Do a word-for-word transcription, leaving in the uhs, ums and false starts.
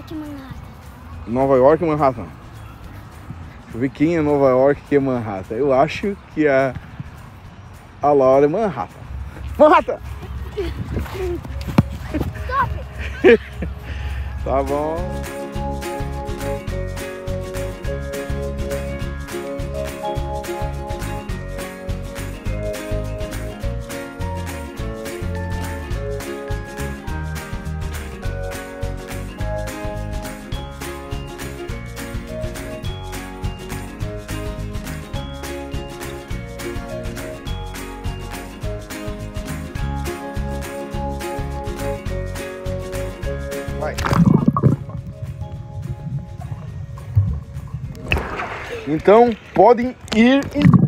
York, Manhattan. Nova York e Manhattan. Deixa eu ver quem é Nova York e quem é Manhattan. Eu acho que a, a Laura é Manhattan. Manhattan! Stop! Tá bom. Vai. Então podem ir em